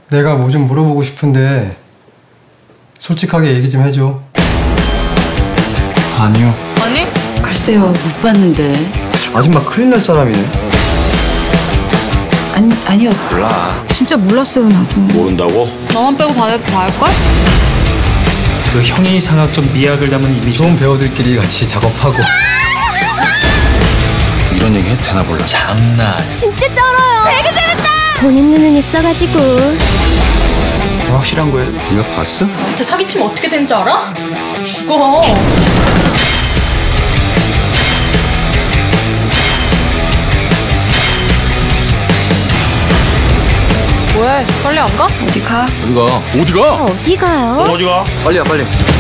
내가 뭐 좀 물어보고 싶은데 솔직하게 얘기 좀 해줘. 아니요. 아니? 글쎄요, 못 봤는데. 아줌마 큰일 날 사람이네. 아니요. 몰라. 진짜 몰랐어요, 나도. 모른다고? 너만 빼고 반 애들 다 할걸? 그 형이 상학적 미학을 담은 이미지. 좋은 배우들끼리 같이 작업하고. 이런 얘기 해도 되나 몰라. 장난 아니야. 진짜 쩔어요. 되게 재밌다. 보는 눈은 있어가지고. 확실한 거예요? 네가 봤어? 진짜 사기치면 어떻게 되는지 알아? 죽어. 왜? 빨리 안 가? 어디 가? 어디가? 어디가? 어디 가요? 어디가? 빨리야 빨리.